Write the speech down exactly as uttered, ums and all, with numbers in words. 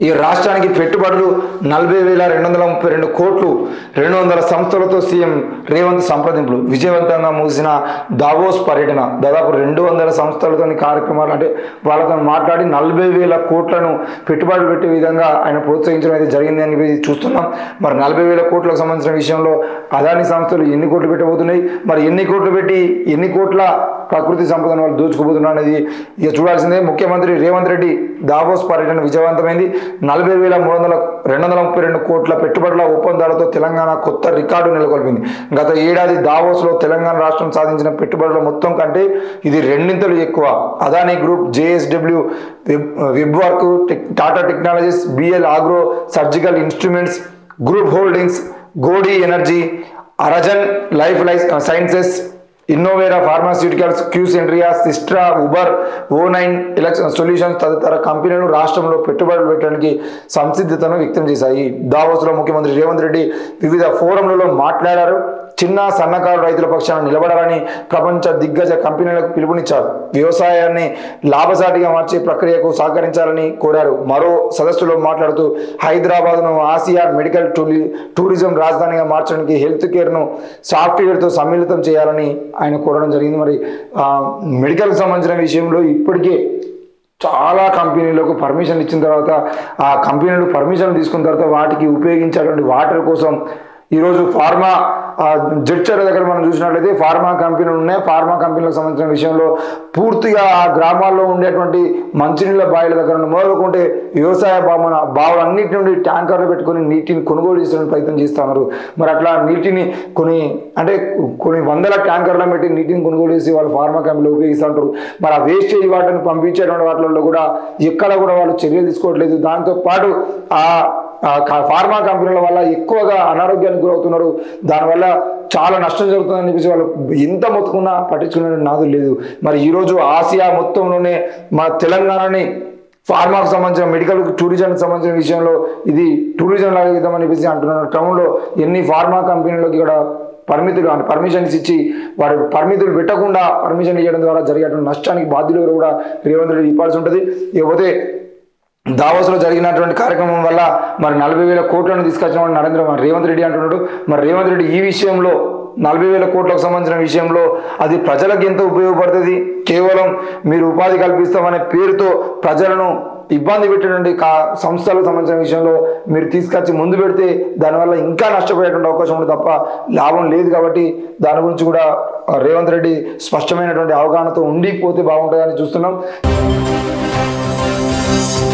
ఈ రాష్ట్రానికి పెట్టుబడులు నలభై వేల రెండు వందల ముప్పై రెండు కోట్లు రెండు వందల సంస్థలతో సీఎం రేవంత్ సంప్రదింపులు విజయవంతంగా ముగిసిన దావోస్ పర్యటన దాదాపు రెండు వందల సంస్థలతోని కార్యక్రమాలు అంటే వాళ్ళతో మాట్లాడి నలభై వేల కోట్లను పెట్టుబడులు పెట్టే విధంగా ఆయన ప్రోత్సహించడం అయితే జరిగింది అని చూస్తున్నాం. మరి నలభై వేల కోట్లకు సంబంధించిన విషయంలో అదాని సంస్థలు ఎన్ని కోట్లు పెట్టబోతున్నాయి, మరి ఎన్ని కోట్లు పెట్టి ఎన్ని కోట్ల ప్రకృతి సంపదను వాళ్ళు దోచుకుపోతున్నారు అనేది ఇక చూడాల్సిందే. ముఖ్యమంత్రి రేవంత్ రెడ్డి దావోస్ పర్యటన విజయవంతమైంది. నలభై వేల మూడు వందల రెండు వందల ముప్పై రెండు కోట్ల పెట్టుబడుల ఒప్పందాలతో తెలంగాణ కొత్త రికార్డు నెలకొల్పింది. గత ఏడాది దావోస్లో తెలంగాణ రాష్ట్రం సాధించిన పెట్టుబడుల మొత్తం కంటే ఇది రెండింతలు ఎక్కువ. Adani group, JSW web work, Tata technologies, BL agro surgical instruments, group holdings, Godi energy, Aragen life life sciences, Innovera pharmaceuticals, Qcentrio, Systra, Uber, o nine election solutions తదితర కంపెనీలు రాష్ట్రంలో పెట్టుబడులు పెట్టడానికి సంసిద్ధతను వ్యక్తం చేశాయి. దావోస్లో ముఖ్యమంత్రి రేవంత్ రెడ్డి వివిధ ఫోరంలలో మాట్లాడారు. చిన్న సన్నకారు రైతుల పక్షాన నిలబడాలని ప్రపంచ దిగ్గజ కంపెనీలకు పిలుపునిచ్చారు. వ్యవసాయాన్ని లాభసాటిగా మార్చే ప్రక్రియకు సహకరించాలని కోరారు. మరో సదస్సులో మాట్లాడుతూ హైదరాబాద్ను ఆసియా మెడికల్ టూరిజం రాజధానిగా మార్చడానికి హెల్త్ కేర్ను సాఫ్ట్వేర్తో సమ్మిళితం చేయాలని ఆయన కోరడం జరిగింది. మరి మెడికల్కి సంబంధించిన విషయంలో ఇప్పటికే చాలా కంపెనీలకు పర్మిషన్ ఇచ్చిన తర్వాత ఆ కంపెనీలు పర్మిషన్ తీసుకున్న తర్వాత వాటికి ఉపయోగించేటువంటి వాటర్ కోసం ఈరోజు ఫార్మా జడ్చర్ దగ్గర మనం చూసినట్లయితే ఫార్మా కంపెనీలు ఉన్నాయి. ఫార్మా కంపెనీలకు సంబంధించిన విషయంలో పూర్తిగా ఆ గ్రామాల్లో ఉండేటువంటి మంచినీళ్ళ బావిల దగ్గర మొదలుకుంటే వ్యవసాయ భావన బావులన్నిటి నుండి ట్యాంకర్లు పెట్టుకొని నీటిని కొనుగోలు చేసే ప్రయత్నం చేస్తూ ఉన్నారు. మరి అట్లా నీటిని కొన్ని అంటే కొన్ని వందల ట్యాంకర్లను పెట్టి నీటిని కొనుగోలు చేసి వాళ్ళు ఫార్మా కంపెనీలు ఉపయోగిస్తూ ఉంటారు. మరి ఆ వేస్టేజ్ వాటిని పంపించేటువంటి వాటిల్లో కూడా ఎక్కడ కూడా వాళ్ళు చర్యలు తీసుకోవట్లేదు. దాంతోపాటు ఆ ఫార్మా కంపెనీల వల్ల ఎక్కువగా అనారోగ్యానికి గురవుతున్నారు. దానివల్ల చాలా నష్టం జరుగుతుందని చెప్పేసి వాళ్ళు ఎంత మొత్తుకున్నా పట్టించుకునే నాదు లేదు. మరి ఈరోజు ఆసియా మొత్తంలోనే మా తెలంగాణని ఫార్మాకు సంబంధించిన మెడికల్ టూరిజంకి సంబంధించిన విషయంలో ఇది టూరిజం లాగా ఇద్దామని చెప్పేసి అంటున్నారు. టౌన్లో ఎన్ని ఫార్మా కంపెనీలకు కూడా పరిమితులు అంటే పర్మిషన్స్ ఇచ్చి వారి పరిమితులు పెట్టకుండా పర్మిషన్ ఇవ్వడం ద్వారా జరిగేటువంటి నష్టానికి బాధ్యులు కూడా రేవంత్ రెడ్డి ఇవ్వాల్సి ఉంటుంది. ఇకపోతే దావోస్లో జరిగినటువంటి కార్యక్రమం వల్ల మరి నలభై వేల కోట్లను తీసుకొచ్చిన నరేంద్ర రేవంత్ రెడ్డి అంటున్నాడు. మరి రేవంత్ రెడ్డి ఈ విషయంలో నలభై వేల కోట్లకు సంబంధించిన విషయంలో అది ప్రజలకు ఎంత ఉపయోగపడుతుంది, కేవలం మీరు ఉపాధి కల్పిస్తామనే పేరుతో ప్రజలను ఇబ్బంది పెట్టినటువంటి కా సంస్థలకు సంబంధించిన విషయంలో మీరు తీసుకొచ్చి ముందు పెడితే దానివల్ల ఇంకా నష్టపోయేటువంటి అవకాశం ఉంది తప్ప లాభం లేదు. కాబట్టి దాని గురించి కూడా రేవంత్ రెడ్డి స్పష్టమైనటువంటి అవగాహనతో ఉండిపోతే బాగుంటుందని చూస్తున్నాం.